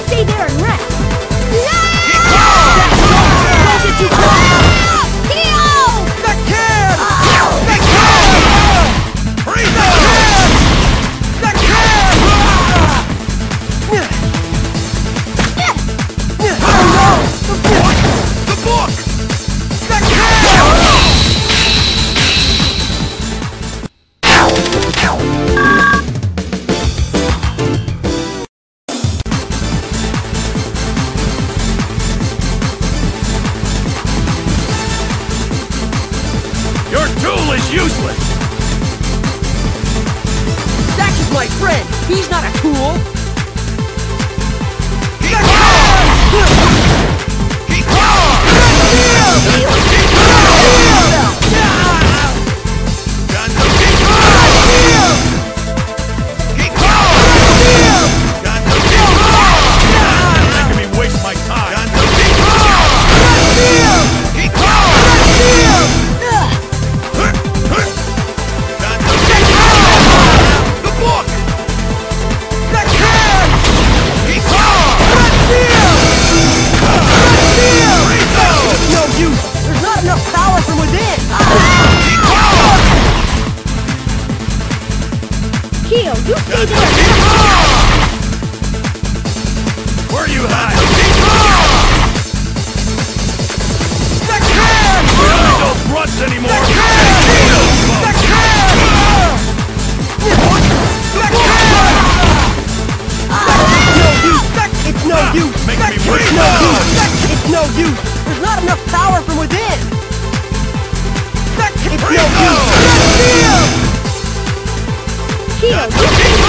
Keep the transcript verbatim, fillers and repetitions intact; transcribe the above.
Stay there and rest. Don't get too close! Heal! The kid! The kid! Freeze the kid! The kid! Oh no! The book! The book! The kid! Your tool is useless! That's just my friend! He's not a tool! Keel, you stay there! Where you hide? The can! We don't need those grunts anymore! The can! The can! The can! It's no use! Make me It's breathe. no use! It's no use! There's not enough power from within! It's no use! Keel, you stay there!